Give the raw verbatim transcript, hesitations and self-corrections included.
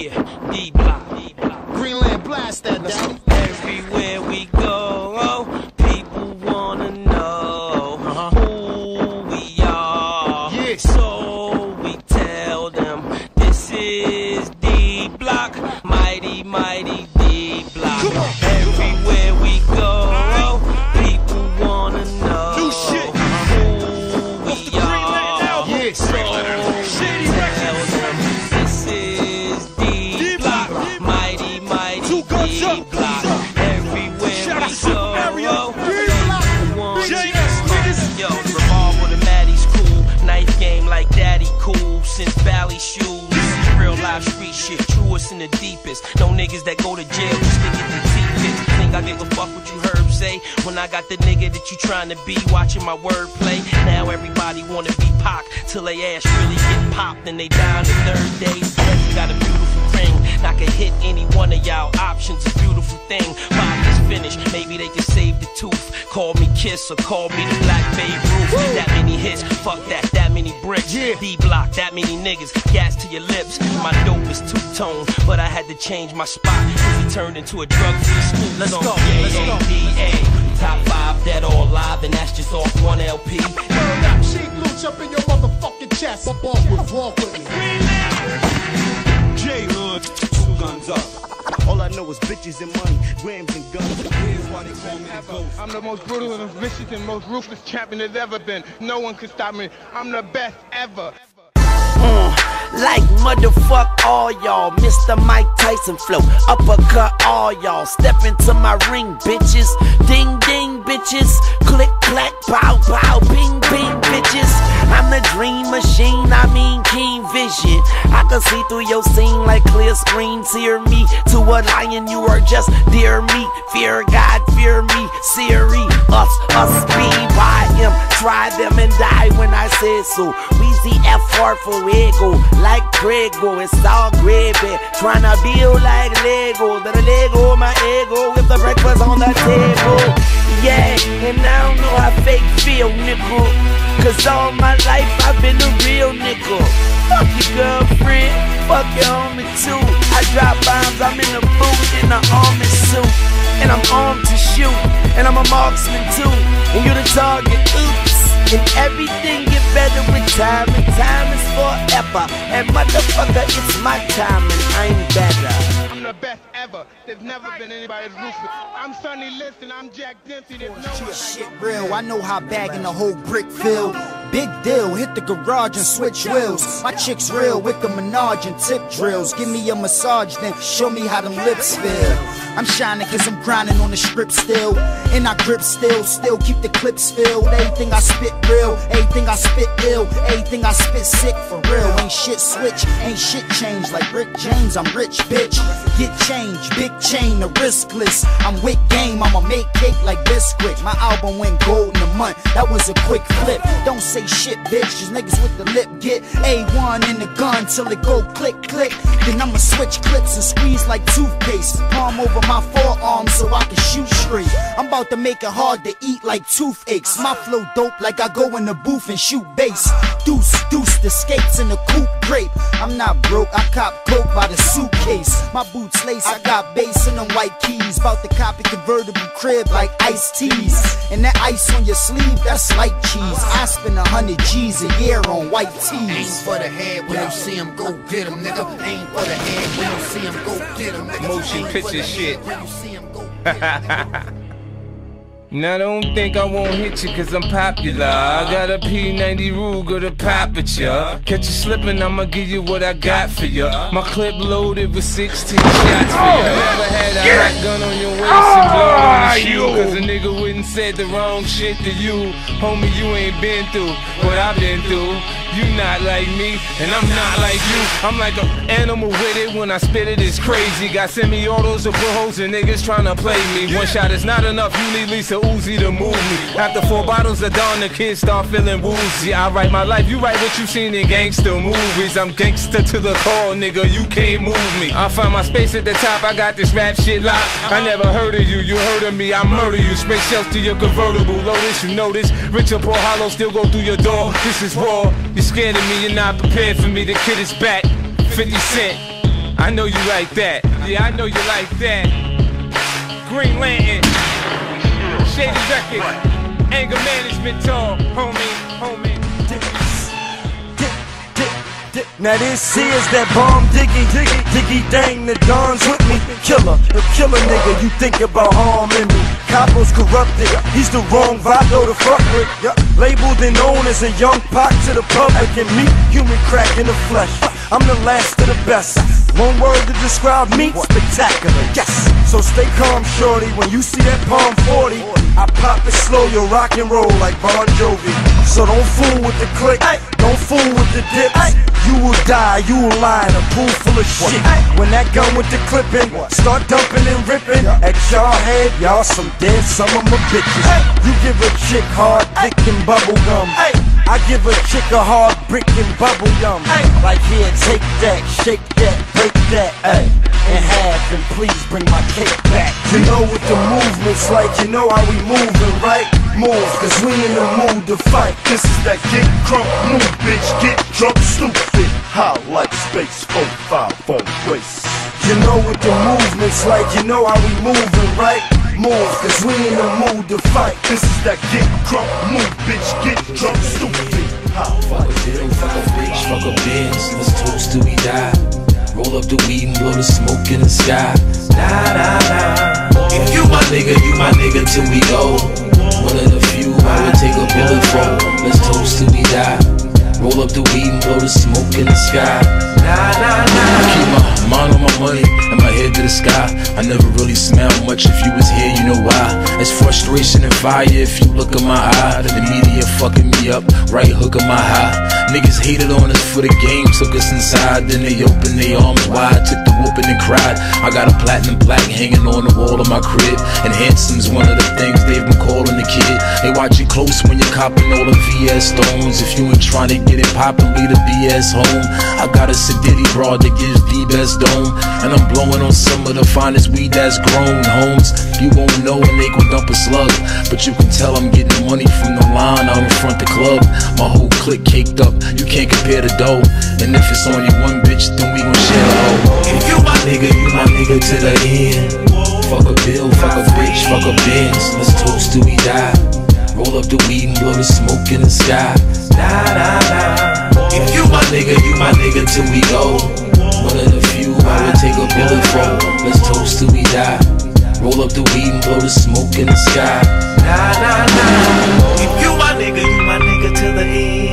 Yeah, D block, D block. Greenland blast that down. Everywhere we go, people wanna know uh-huh. who we are. Yeah. So we tell them this is D block, mighty, mighty D block. Everywhere we go, people wanna know New shit. who we are. Yeah. So we tell them this is D block, mighty, mighty D block. Everywhere we go, people want yo, revolver the Maddie's cool, knife game like daddy cool, since Valley shoes. Real life street shit, truest and the deepest. No niggas that go to jail, we stick it to T-pits. Think I give a fuck what you heard say when I got the nigga that you trying to be watching my wordplay. Now everybody wanna be Pac till they ass really get popped and they die on the third day. Yes, got a beautiful ring, I can hit any one of y'all. Options a beautiful thing. Body's finished, maybe they can save the tooth. Call me Kiss or call me the Black Babe Ruth. That many hits, fuck that, that many bricks. Yeah. D block, that many niggas, gas to your lips. My dope is two-tone, but I had to change my spot cause he turned into a drug-free school Let's zone. go, Yeah, let's go. D A, top five, dead or alive, and that's just off one L P. Turn up, cheek looch up in your motherfucking chest. Walk with, walk with me. J-Hood, two guns up. All I know is bitches and money, grams and guns. Here's why they call me the ghost. I'm the most brutal and vicious and most ruthless champion there's ever been. No one can stop me. I'm the best ever. Uh, like motherfuck all y'all, Mister Mike Tyson flow, uppercut all y'all, step into my ring, bitches, ding ding, bitches, click clack, pow pow, ping ping, bitches. I'm the dream machine, I mean keen vision. I can see through your scene like clear screen. Tear me to a lion, you are just dear me. Fear God, fear me, Siri, us, us, B Y M. Try them and die when I say so. We the F R for ego, like Prego, it's all gravy. Tryna build like Lego, that Lego my ego with the breakfast on the table. Yeah, and I don't know how fake feel, nickel. Cause all my life I've been a real nickel. Fuck your girlfriend, fuck your homie too. I drop bombs, I'm in a boot in an army suit. And I'm armed to shoot, and I'm a marksman too. And you the target, oops. And everything get better with time, and time is forever. And motherfucker, it's my time, and I'm better. I'm the best ever. There's never been anybody as ruthless. I'm Sonny Liston, I'm Jack Dempsey. There's no one. Shit real, I know how bagging the whole brick feel. Big deal, hit the garage and switch wheels. My chick's real with the Menage and tip drills. Give me a massage, then show me how them lips feel. I'm shining cause I'm grinding on the strip still. And I grip still, still keep the clips filled. Everything I spit real, everything I spit ill, everything I spit sick for real. Ain't shit switch, ain't shit change like Rick James. I'm rich, bitch. Get change, big chain, the riskless. I'm with game, I'ma make cake like biscuit. My album went gold in a month, that was a quick flip. Don't say shit, bitch, just niggas with the lip get A one in the gun till it go click, click. Then I'ma switch clips and squeeze like toothpaste. Palm over my forearm so I can shoot straight. I'm about to make it hard to eat like toothaches. My flow dope like I go in the booth and shoot bass. Deuce, deuce, the skates in the coupe grape. I'm not broke, I cop coke by the suitcase. My boots lace, I got bass and them white keys. About to copy convertible crib like iced teas. And that ice on your sleeve, that's like cheese. I spend a hundred G's a year on white tees. Aim for the head when you see him, go get him, nigga. Aim for the head when you see him, go get him, nigga. Motion picture shit. When you see him, go get him, nigga. Now don't think I won't hit you cause I'm popular. I got a P ninety Ruger to pop at ya. Catch you slipping, I'ma give you what I got for ya. My clip loaded with sixteen shots for ya. Never had a hot gun on your waist and blow on the shoe cause a nigga wouldn't said the wrong shit to you. Homie, you ain't been through what I've been through. You not like me, and I'm not like you. I'm like an animal with it, when I spit it, it's crazy. Got semi-autos to put holes in niggas tryna play me. One shot is not enough, you need Lisa Uzi to move me. After four bottles of Dawn, the kids start feeling woozy. I write my life, you write what you seen in gangster movies. I'm gangster to the core, nigga, you can't move me. I find my space at the top, I got this rap shit locked. I never heard of you, you heard of me, I murder you. Space shells to your convertible, Lotus, you know this. Rich or poor, hollow, still go through your door. This is raw, you're scared of me, you're not prepared for me. The kid is back, fifty cent. I know you like that. Yeah, I know you like that. Green Lantern, Shady Records, Anger Management Talk, homie, homie. Now this here's that bomb diggy, diggy, diggy dang, the Don's with me. Killer, the killer nigga, you think about harming me. Capo's corrupted, he's the wrong Vato to fuck with. Yeah. Labeled and known as a young Pac to the public, and me, human crack in the flesh. I'm the last of the best. One word to describe me, spectacular, yes. So stay calm, shorty, when you see that Palm forty, I pop it slow, you rock and roll like Bon Jovi. So don't fool with the click, don't fool with the dips. You will die, you will lie in a pool full of shit. When that gun with the clipping start dumping and ripping at y'all head, y'all some dead some of my bitches. You give a chick hard dick and bubble gum, I give a chick a hard brick and bubble gum. Like here, take that, shake that, break that, ay, in half, and please bring my cake back. You know what the movement's like, you know how we moving, right? Move, cause we in the mood to fight. This is that get crunk, move, bitch, get drunk, stupid. How like space, four, five, four, race. You know what the movement's like, you know how we moving, right? Move, cause we in the mood to fight. This is that get crunk, move, bitch, get drunk, stupid. How fuck a deal, fuck a bitch, fuck a Benz, let's toast till we die. Roll up the weed and blow the smoke in the sky. Nah, nah, nah. If you my nigga, you my nigga till we go. One of the few I would take a bullet for. Let's toast till we die. Roll up the weed and blow the smoke in the sky. Nah, nah, nah. I keep my mind on my money and my head to the sky. I never really smile much. If you was here, you know why. It's frustration and fire if you look in my eye. The media fucking me up, right hook of my high. Niggas hated on us for the game, took us inside. Then they opened their arms wide, took the whooping and cried. I got a platinum plaque hanging on the wall of my crib, and handsome's one of the things they've been calling the kid. They watch you close when you're copping all the V S stones. If you ain't trying to get it poppin', leave the B S home. I got a Sedity broad that gives the best dome, and I'm blowing on some of the finest weed that's grown. Homes, you won't know when they gon' dump a slug, but you can tell I'm getting money from the line out in front the club. My whole clique caked up, you can't compare the dough. And if it's only one bitch, then we gon' share the hoe. If you my nigga, you my nigga to the end. Fuck a bill, fuck a bitch, fuck a Benz, let's toast till we die. Roll up the weed and blow the smoke in the sky. Nah, nah, nah. If you my nigga, you my nigga till we go. One of the few I would take a bullet for. Let's toast till we die. Roll up the weed and blow the smoke in the sky. Nah, nah, nah. If you my nigga, you my nigga till the end.